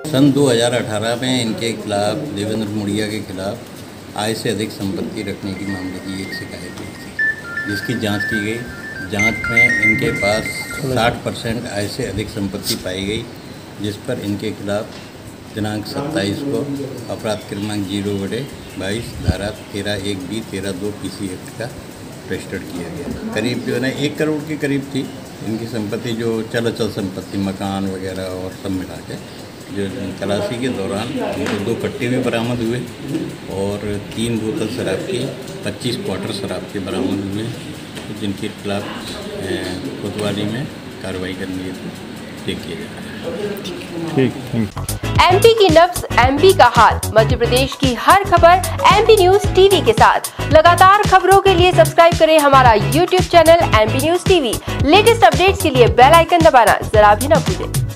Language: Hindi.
सन 2018 में इनके खिलाफ, देवेंद्र मुड़िया के खिलाफ आय से अधिक संपत्ति रखने की मामले की एक शिकायत हुई थी, जिसकी जांच की गई। जांच में इनके पास 60% आय से अधिक संपत्ति पाई गई, जिस पर इनके खिलाफ दिनांक 27 को अपराध क्रमांक 0/22 धारा 13(1)(b) 13(2) PC एक्ट का रजिस्टर्ड किया गया। करीब जो है ना 1 करोड़ के करीब थी इनकी संपत्ति, जो चल संपत्ति, मकान वगैरह और सब मिला के। जो तलाशी के दौरान उनको 2 कट्टे भी बरामद हुए और 3 बोतल शराब की, 25 क्वार्टर शराब के बरामद हुए, जिनके खिलाफ कोतवाली में कार्रवाई करने के किया जा रहा है। ठीक, थैंक यू। MP की नब्ज, MP का हाल, मध्य प्रदेश की हर खबर MP न्यूज TV के साथ। लगातार खबरों के लिए सब्सक्राइब करें हमारा YouTube channel MP news TV। Latest updates के लिए बेल आइकन दबाना जरा भी न भूलें।